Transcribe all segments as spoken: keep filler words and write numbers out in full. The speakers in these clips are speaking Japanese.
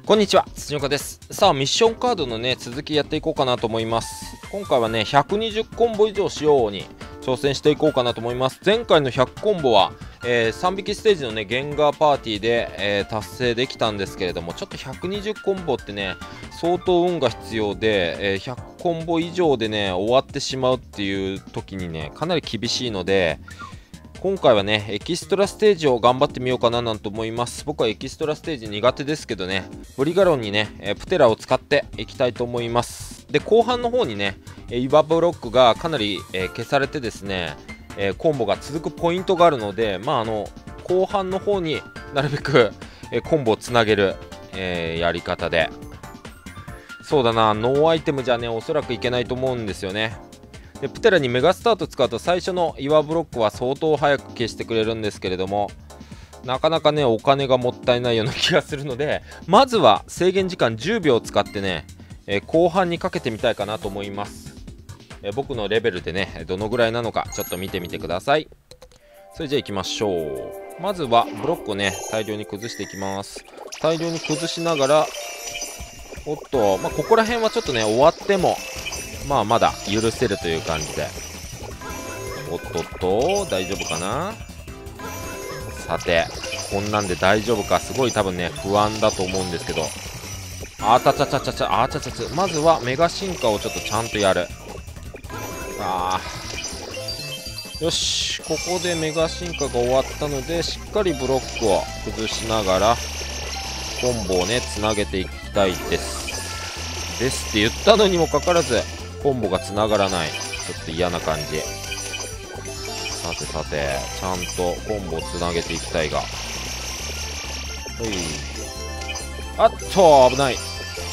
こんにちは、土岡です。さあ、ミッションカードのね、続きやっていこうかなと思います。今回はね、ひゃくにじゅっコンボ以上しように挑戦していこうかなと思います。前回のひゃくコンボは、えー、さんびきステージのね、ゲンガーパーティーで、えー、達成できたんですけれども、ちょっとひゃくにじゅうコンボってね、相当運が必要で、えー、ひゃくコンボ以上でね、終わってしまうっていう時にね、かなり厳しいので、今回はね、エキストラステージを頑張ってみようかななんて思います。僕はエキストラステージ苦手ですけどね、ブリガロンにね、えプテラを使っていきたいと思います。で、後半の方にね、岩ブロックがかなり、えー、消されてですね、えー、コンボが続くポイントがあるので、まあ、あの、後半の方になるべく、えー、コンボをつなげる、えー、やり方で。そうだな、ノーアイテムじゃね、おそらくいけないと思うんですよね。でプテラにメガスタート使うと最初の岩ブロックは相当早く消してくれるんですけれども、なかなかねお金がもったいないような気がするので、まずは制限時間じゅうびょうを使ってね、えー、後半にかけてみたいかなと思います。えー、僕のレベルでねどのぐらいなのかちょっと見てみてください。それじゃあ行きましょう。まずはブロックをね大量に崩していきます。大量に崩しながら、おっと、まあ、ここら辺はちょっとね終わってもまあまだ許せるという感じで、おっとっと大丈夫かな。さてこんなんで大丈夫か、すごい多分ね不安だと思うんですけど、あたちゃちゃちゃちゃあちゃちゃちゃ、まずはメガ進化をちょっとちゃんとやる。あーよし、ここでメガ進化が終わったので、しっかりブロックを崩しながらコンボをねつなげていきたいですですって言ったのにもかかわらずコンボがつながらない。ちょっと嫌な感じ。さてさてちゃんとコンボをつなげていきたいが、ほい、あっと危ない。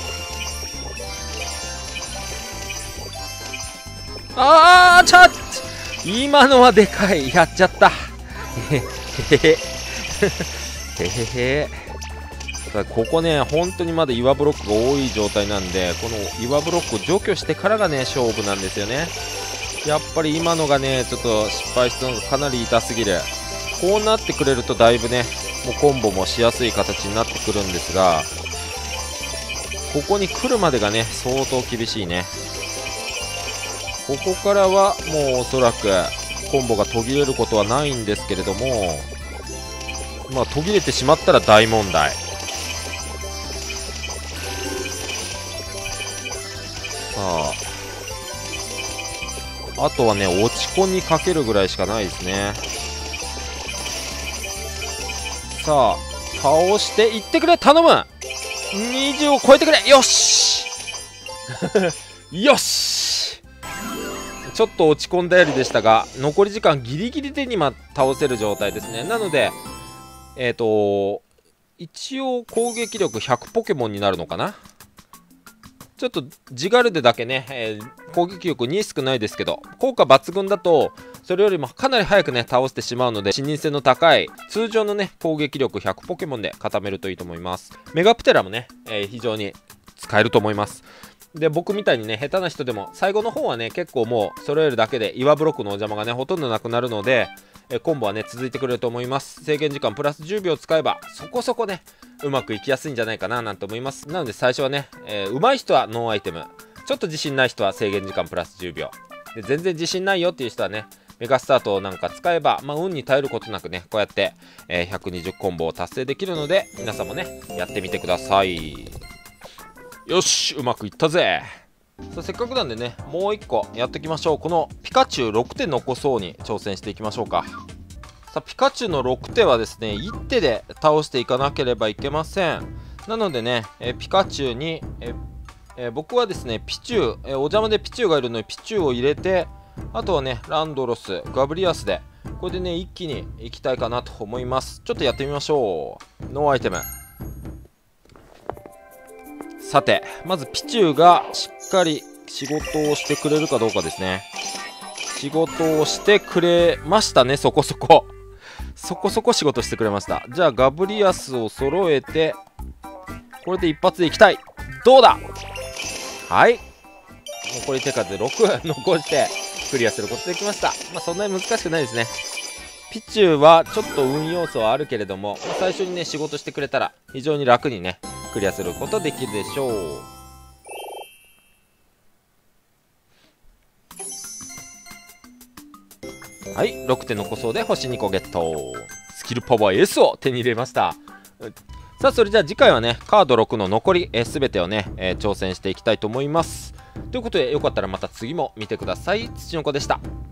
あーちゃっ、今のはでかい、やっちゃったへへへへへへ。ここね本当にまだ岩ブロックが多い状態なんで、この岩ブロックを除去してからがね勝負なんですよね。やっぱり今のがねちょっと失敗したのがかなり痛すぎる。こうなってくれるとだいぶねもうコンボもしやすい形になってくるんですが、ここに来るまでがね相当厳しいね。ここからはもうおそらくコンボが途切れることはないんですけれども、まあ途切れてしまったら大問題。さあ、あとはね落ち込みにかけるぐらいしかないですね。さあ倒していってくれ、頼む。にじゅうを超えてくれ、よしよし、ちょっと落ち込んだよりでしたが、残り時間ギリギリで今倒せる状態ですね。なのでえっと一応攻撃力ひゃくポケモンになるのかな。ちょっとジガルデだけね、えー、攻撃力に少ないですけど、効果抜群だとそれよりもかなり早くね倒してしまうので、視認性の高い通常のね攻撃力ひゃくポケモンで固めるといいと思います。メガプテラもね、えー、非常に使えると思います。で僕みたいにね下手な人でも最後の方はね結構もう揃えるだけで岩ブロックのお邪魔がねほとんどなくなるので、えコンボはね続いてくれると思います。制限時間プラスじゅうびょう使えばそこそこねうまくいきやすいんじゃないかななんて思います。なので最初はね、えー、上手い人はノーアイテム、ちょっと自信ない人は制限時間プラスじゅうびょうで、全然自信ないよっていう人はねメガスタートなんか使えば、まあ、運に頼ることなくねこうやって、えー、ひゃくにじゅうコンボを達成できるので、皆さんもねやってみてください。よし、うまくいったぜ。さあせっかくなんでねもういっこやっていきましょう。このピカチュウろくて残そうに挑戦していきましょうか。さあピカチュウのろくてはですねいってで倒していかなければいけません。なのでね、えピカチュウにええ僕はですねピチュウ、えお邪魔でピチュウがいるのでピチュウを入れて、あとはねランドロス、ガブリアスでこれでね一気にいきたいかなと思います。ちょっとやってみましょう。ノーアイテム。さてまずピチュウがしっかり仕事をしてくれるかどうかですね。仕事をしてくれましたね。そこそこそこそこ仕事してくれました。じゃあガブリアスを揃えてこれで一発でいきたい。どうだ。はい、残り手数ろく残してクリアすることできました。まあそんなに難しくないですね。ピチュウはちょっと運要素はあるけれども、まあ、最初にね仕事してくれたら非常に楽にねクリアすることできるでしょう。はい、ろくてんの個装で星にこゲット。スキルパワー S を手に入れました。さあ、それじゃあ次回はね、カードろくの残りすべてをね、えー、挑戦していきたいと思います。ということで、よかったらまた次も見てください。土の子でした。